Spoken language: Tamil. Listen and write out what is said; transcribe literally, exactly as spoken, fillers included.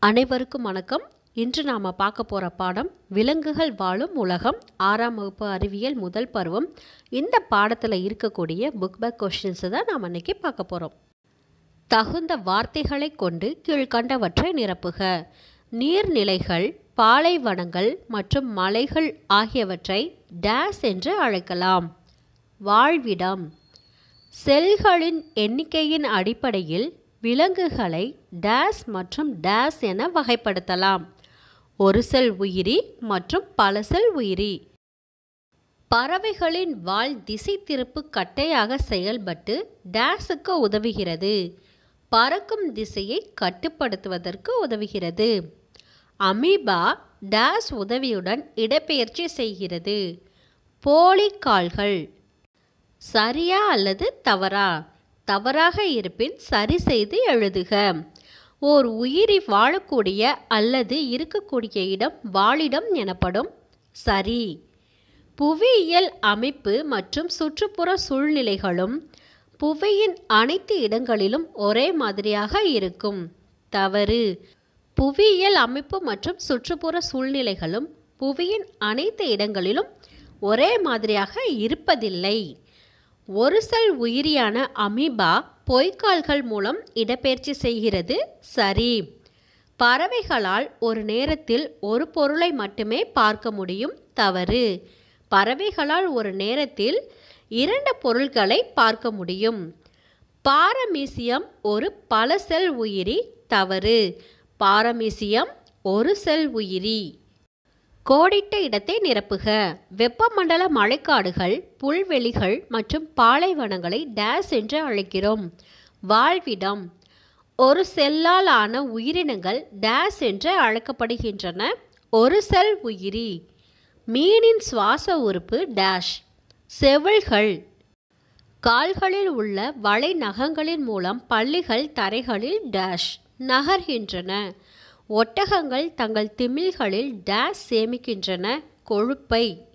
அனைவருக்கும் வணக்கம். இன்று நாம் பார்க்க போகிற பாடம் விலங்குகள் வாழும் உலகம், ஆறாம் வகுப்பு அறிவியல் முதல் பருவம். இந்த பாடத்தில் இருக்கக்கூடிய புக் பேக் கொஸ்டின்ஸை தான் நாம் இன்றைக்கி பார்க்க போகிறோம். தகுந்த வார்த்தைகளை கொண்டு கீழ்கண்டவற்றை நிரப்புக. நீர்நிலைகள், பாலைவனங்கள் மற்றும் மலைகள் ஆகியவற்றை டேஸ் என்று அழைக்கலாம். வாழ்விடம். செல்களின் எண்ணிக்கையின் அடிப்படையில் விலங்குகளை டேஸ் மற்றும் டேஸ் என வகைப்படுத்தலாம். ஒரு செல் உயிரி மற்றும் பல செல் உயிரி. பறவைகளின் வால் திசை திருப்பு கட்டையாக செயல்பட்டு டேஸுக்கு உதவுகிறது. பறக்கும் திசையை கட்டுப்படுத்துவதற்கு உதவுகிறது. அமீபா டேஸ் உதவியுடன் இடப்பெயர்ச்சி செய்கிறது. போலி கால்கள். சரியா அல்லது தவறா? தவறாக இருப்பின் சரி செய்து எழுதுக. ஓர் உயிரி வாழக்கூடிய அல்லது இருக்கக்கூடிய இடம் வாழிடம் எனப்படும். சரி. புவியியல் அமைப்பு மற்றும் சுற்றுப்புற சூழ்நிலைகளும் புவியின் அனைத்து இடங்களிலும் ஒரே மாதிரியாக இருக்கும். தவறு. புவியியல் அமைப்பு மற்றும் சுற்றுப்புற சூழ்நிலைகளும் புவியின் அனைத்து இடங்களிலும் ஒரே மாதிரியாக இருப்பதில்லை. ஒரு செல் உயிரியான அமீபா பொய்க்கால்கள் மூலம் இடப்பெயர்ச்சி செய்கிறது. சரி. பறவைகளால் ஒரு நேரத்தில் ஒரு பொருளை மட்டுமே பார்க்க முடியும். தவறு. பறவைகளால் ஒரு நேரத்தில் இரண்டு பொருள்களை பார்க்க முடியும். பாரமீசியம் ஒரு பல செல் உயிரி. தவறு. பாரமீசியம் ஒரு செல் உயிரி. கோடிட்ட இடத்தை நிரப்புக. வெப்பமண்டல மழைக்காடுகள், புல்வெளிகள் மற்றும் பாலைவனங்களை டேஸ் என்று அழைக்கிறோம். வாழ்விடம். ஒரு செல்லால் ஆன உயிரினங்கள் டேஸ் என்று அழைக்கப்படுகின்றன. ஒரு செல் உயிரி. மீனின் சுவாச உறுப்பு டேஷ். செவில்கள். கால்களில் உள்ள வளை நகங்களின் மூலம் பல்லிகள் தரைகளில் டேஷ் நகர்கின்றன. ஒட்டகங்கள் தங்கள் திமில்களில் டேஸ் சேமிக்கின்றன. கொழுப்பை.